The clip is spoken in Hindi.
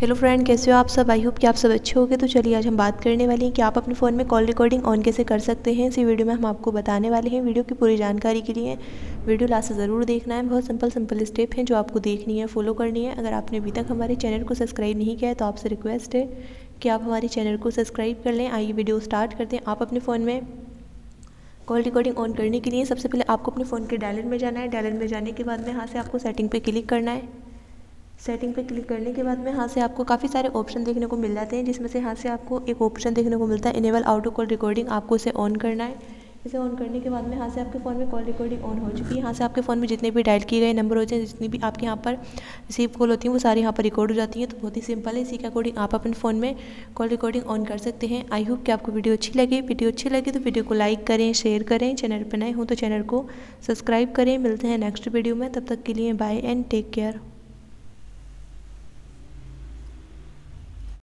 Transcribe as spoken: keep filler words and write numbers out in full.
हेलो फ्रेंड, कैसे हो आप सब। आई होप कि आप सब अच्छे होंगे। तो चलिए आज हम बात करने वाले हैं कि आप अपने फ़ोन में कॉल रिकॉर्डिंग ऑन कैसे कर सकते हैं। इसी वीडियो में हम आपको बताने वाले हैं। वीडियो की पूरी जानकारी के लिए वीडियो लास्ट से ज़रूर देखना है। बहुत सिंपल सिंपल स्टेप हैं जो आपको देखनी है, फॉलो करनी है। अगर आपने अभी तक हमारे चैनल को सब्सक्राइब नहीं किया है तो आपसे रिक्वेस्ट है कि आप हमारे चैनल को सब्सक्राइब कर लें। आइए वीडियो स्टार्ट करते हैं। आप अपने फ़ोन में कॉल रिकॉर्डिंग ऑन करने के लिए सबसे पहले आपको अपने फ़ोन के डायलर में जाना है। डायलर में जाने के बाद में यहाँ से आपको सेटिंग पे क्लिक करना है। सेटिंग पे क्लिक करने के बाद में यहाँ से आपको काफ़ी सारे ऑप्शन देखने को मिल जाते हैं, जिसमें से यहाँ से आपको एक ऑप्शन देखने को मिलता है इनेबल ऑटो कॉल रिकॉर्डिंग। आपको इसे ऑन करना है। इसे ऑन करने के बाद में यहाँ से आपके फ़ोन में कॉल रिकॉर्डिंग ऑन हो चुकी है। यहाँ से आपके फ़ोन में जितने भी डायल किए गए नंबर होते हैं, जितनी भी आपके यहाँ पर रिसीव कॉल होती हैं, वो सारी यहाँ पर रिकॉर्ड हो जाती हैं। तो बहुत ही सिंपल है। इसी के अकॉर्डिंग आप अपने फ़ोन में कॉल रिकॉर्डिंग ऑन कर सकते हैं। आई होप कि आपको वीडियो अच्छी लगे। वीडियो अच्छी लगे तो वीडियो को लाइक करें, शेयर करें। चैनल पर नए हों तो चैनल को सब्सक्राइब करें। मिलते हैं नेक्स्ट वीडियो में। तब तक के लिए बाय एंड टेक केयर।